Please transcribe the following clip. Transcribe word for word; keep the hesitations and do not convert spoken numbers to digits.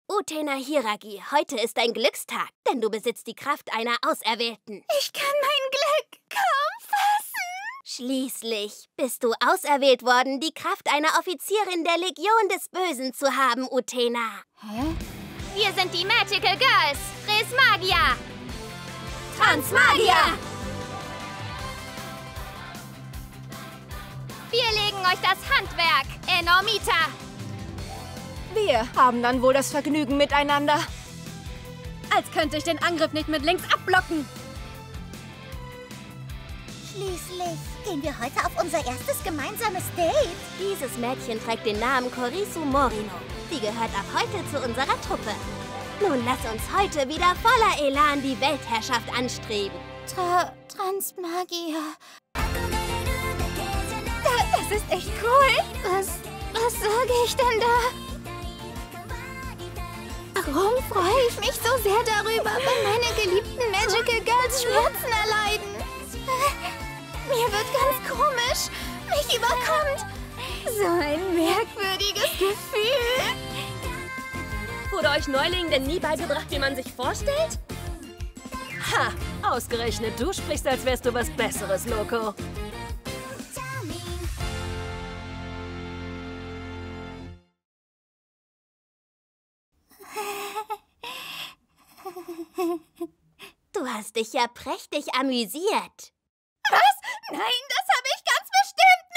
Utena Hiragi, heute ist dein Glückstag, denn du besitzt die Kraft einer Auserwählten. Ich kann mein Glück kaum fassen. Schließlich bist du auserwählt worden, die Kraft einer Offizierin der Legion des Bösen zu haben, Utena. Hä? Wir sind die Magical Girls, Res Magia. Transmagia! Wir legen euch das Handwerk, Enormita. Wir haben dann wohl das Vergnügen miteinander. Als könnte ich den Angriff nicht mit links abblocken. Schließlich gehen wir heute auf unser erstes gemeinsames Date. Dieses Mädchen trägt den Namen Korisu Morino. Sie gehört ab heute zu unserer Truppe. Nun lass uns heute wieder voller Elan die Weltherrschaft anstreben. Tra Transmagia. Da, das ist echt cool. Was, was sage ich denn da? Warum freue ich mich so sehr darüber, wenn meine geliebten Magical Girls Schmerzen erleiden? Mir wird ganz komisch. Mich überkommt so ein merkwürdiges Gefühl. Wurde euch Neulingen denn nie beigebracht, wie man sich vorstellt? Ha! Ausgerechnet du sprichst, als wärst du was Besseres, Loco. Du hast dich ja prächtig amüsiert. Was? Nein, das habe ich ganz bestimmt